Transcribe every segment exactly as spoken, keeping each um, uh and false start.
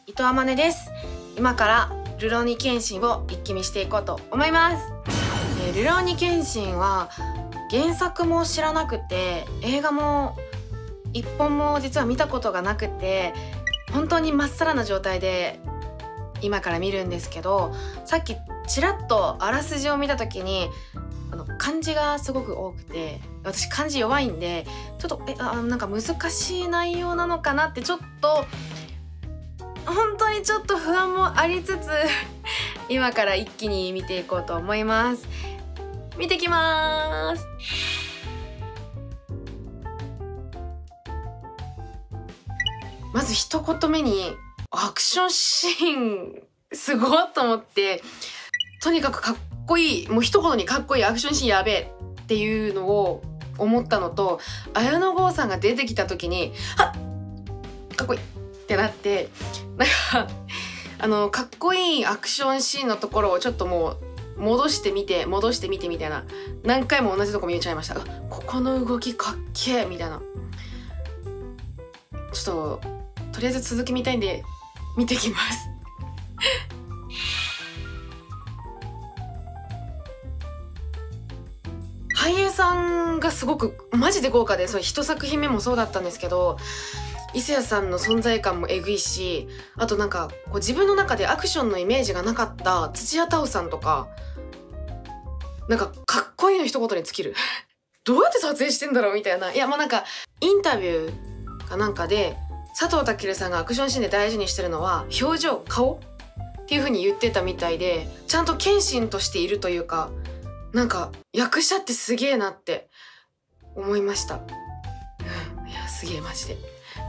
伊藤天音です。今からるろうに剣心を一気見していこうと思います。えー、るろうに剣心は原作も知らなくて映画も一本も実は見たことがなくて、本当にまっさらな状態で今から見るんですけど、さっきちらっとあらすじを見た時にあの漢字がすごく多くて、私漢字弱いんでちょっとえあなんか難しい内容なのかなってちょっと本当にちょっと不安もありつつ今から一気に見ていこうと思います。見てきまーす。まず一言目にアクションシーンすごいと思って、とにかくかっこいい、もう一言にかっこいい、アクションシーンやべえっていうのを思ったのと、綾野剛さんが出てきた時にはっかっこいいってなって、なんかあのかっこいいアクションシーンのところをちょっともう戻してみて戻してみてみたいな、何回も同じとこ見えちゃいました。ここの動きかっけえみたいな。ちょっととりあえず続き見たいんで見てきます俳優さんがすごくマジで豪華で、それ一作品目もそうだったんですけど、伊勢谷さんの存在感もえぐいし、あとなんかこう自分の中でアクションのイメージがなかった土屋太鳳さんとか、なんかかっこいいの一言に尽きるどうやって撮影してんだろうみたいな。いやもうなんかインタビューかなんかで佐藤健さんがアクションシーンで大事にしてるのは表情、顔っていう風に言ってたみたいで、ちゃんと剣心としているというか、なんか役者ってすげえなって思いました。うん、いやすげえマジで。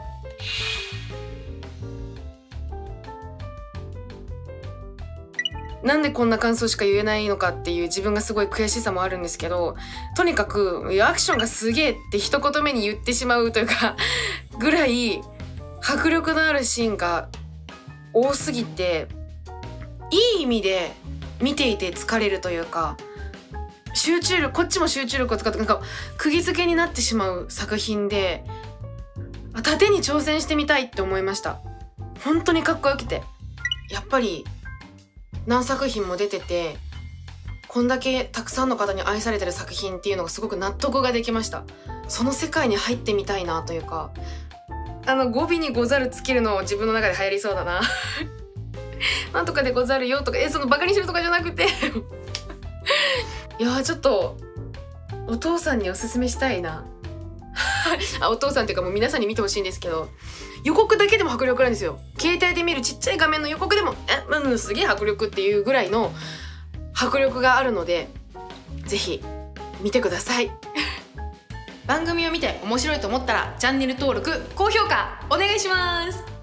なんでこんな感想しか言えないのかっていう自分がすごい悔しさもあるんですけど、とにかくアクションがすげえって一言目に言ってしまうというかぐらい迫力のあるシーンが多すぎて、いい意味で見ていて疲れるというか、集中力、こっちも集中力を使ってなんか釘付けになってしまう作品で、盾に挑戦してみたいって思いました。本当にかっこよくて、やっぱり何作品も出ててこんだけたくさんの方に愛されてる作品っていうのがすごく納得ができました。その世界に入ってみたいなというか、あの語尾にござるつけるの自分の中で流行りそうだななんとかでござるよとか、えそのバカにするとかじゃなくていやーちょっとお父さんにおすすめしたいなあお父さんっていうかもう皆さんに見てほしいんですけど、予告だけでも迫力なんですよ。携帯で見るちっちゃい画面の予告でもえうんすげえ迫力っていうぐらいの迫力があるので、ぜひ見てください番組を見て面白いと思ったらチャンネル登録、高評価お願いします。